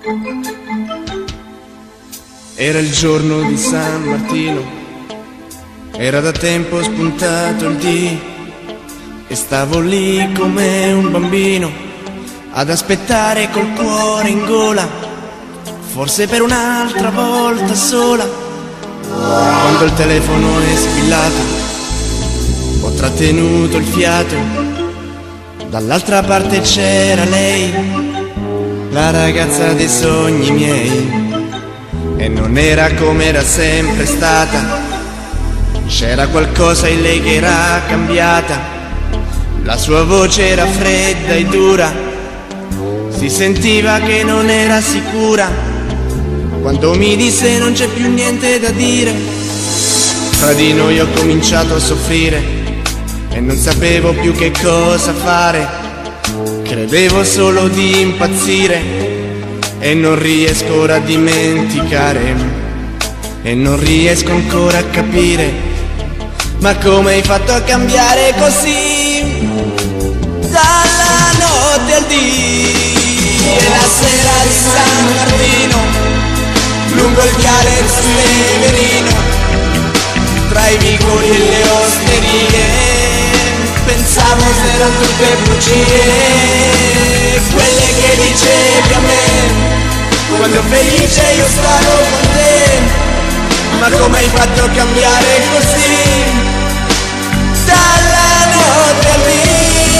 Era il giorno di San Martino, era da tempo spuntato il dì e stavo lì come un bambino ad aspettare col cuore in gola, forse per un'altra volta sola. Quando il telefono è squillato, ho trattenuto il fiato, dall'altra parte c'era lei, la ragazza dei sogni miei. E non era come era sempre stata, c'era qualcosa in lei che era cambiata. La sua voce era fredda e dura, si sentiva che non era sicura. Quando mi disse non c'è più niente da dire, fra di noi ho cominciato a soffrire e non sapevo più che cosa fare. Credevo solo di impazzire e non riesco ora a dimenticare, e non riesco ancora a capire, ma come hai fatto a cambiare così? Dalla notte al dì e la sera di San Martino, lungo il viale Severino, tra i vicoli e le osterie, pensavo se erano tutte bugie, quelle che dicevi a me quando felice io stavo con te. Ma come hai fatto a cambiare così? Dalla notte al dì.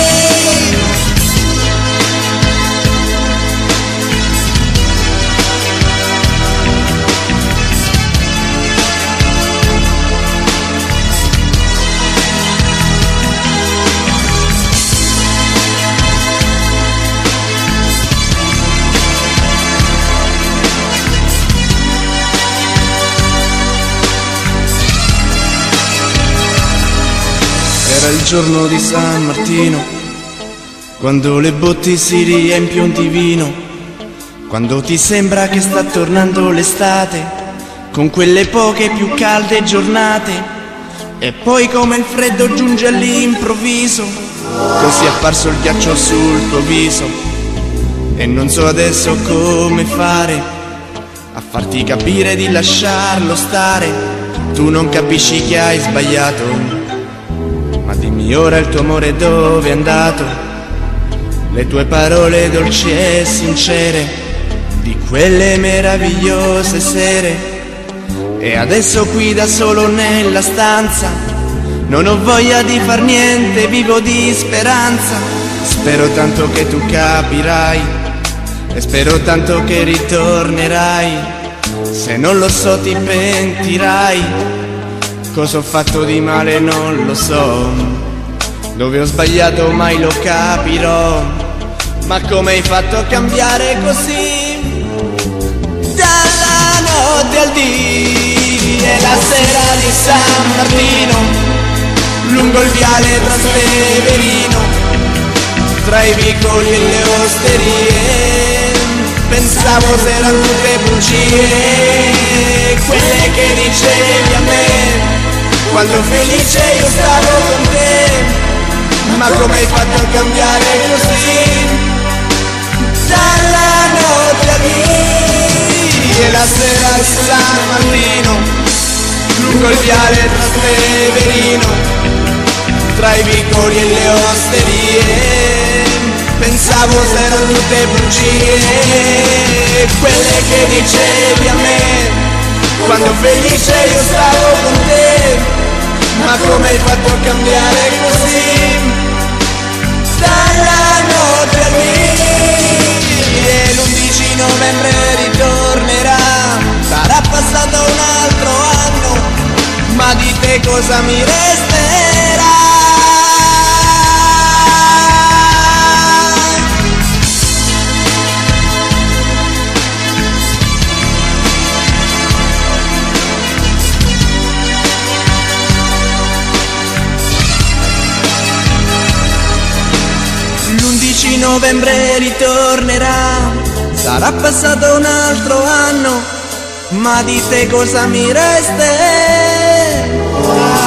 Era il giorno di San Martino, quando le botti si riempiono di vino, quando ti sembra che sta tornando l'estate, con quelle poche più calde giornate, e poi come il freddo giunge all'improvviso, così è apparso il ghiaccio sul tuo viso, e non so adesso come fare a farti capire di lasciarlo stare. Tu non capisci che hai sbagliato, ma dimmi ora il tuo amore dove è andato, le tue parole dolci e sincere, di quelle meravigliose sere. E adesso qui da solo nella stanza, non ho voglia di far niente, vivo di speranza. Spero tanto che tu capirai, e spero tanto che ritornerai. Se non lo so ti pentirai. Cosa ho fatto di male non lo so, dove ho sbagliato mai lo capirò. Ma come hai fatto a cambiare così? Dalla notte al dì e la sera di San Martino, lungo il viale Trastevere, tra i vicoli e le osterie, pensavo se erano tutte bugie, quelle che dicevi a me quando felice io stavo con te. Ma come hai fatto a cambiare così? Dalla notte al dì e la sera di San Martino, lungo il viale Trastevere, tra i vicoli e le osterie, pensavo se erano tutte bugie, quelle che dicevi a me quando felice io stavo con te. Ma come hai fatto a cambiare così? Dalla notte al dì e l'11 novembre ritornerà, sarà passato un altro anno, ma di te cosa mi resterà? L'11 novembre ritornerà, sarà passato un altro anno, ma di te cosa mi resterà?